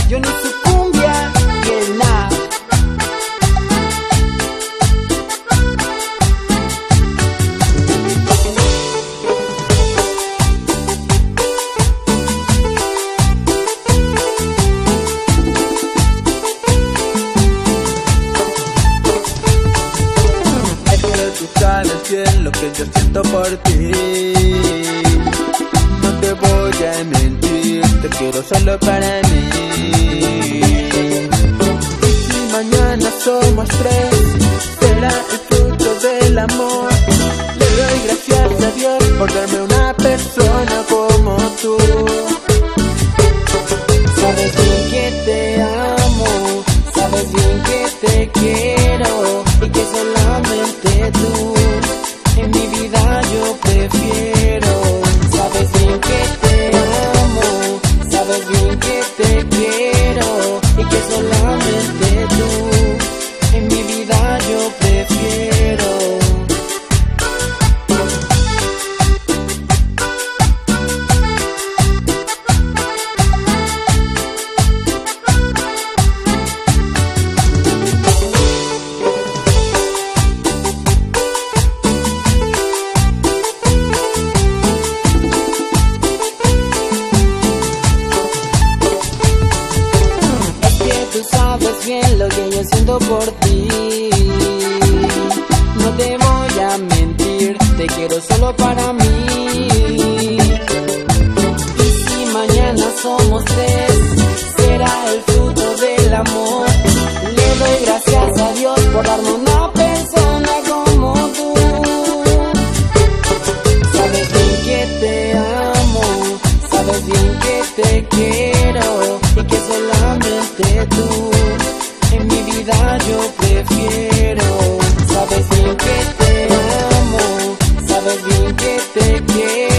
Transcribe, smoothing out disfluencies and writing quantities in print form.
yo ni su cumbia y el nada. Es que tú sabes bien lo que yo siento por ti. No te voy a mentir, te quiero solo para mí. Y si mañana somos tres, será el fruto del amor. Le doy gracias a Dios por darme una persona como tú. Sabes bien que te amo, sabes bien que te quiero y que solamente tú en mi vida yo prefiero. Sabes bien que te amo, sabes bien que te quiero y que solamente tú en mi vida yo prefiero. Tú sabes bien lo que yo siento por ti. No te voy a mentir, te quiero solo para mí. Y si mañana somos tres, será el fruto del amor. Le doy gracias a Dios por darme una persona como tú. Sabes bien que te amo, sabes bien que te quiero y que solamente tú en mi vida yo prefiero. Sabes bien que te amo, sabes bien que te quiero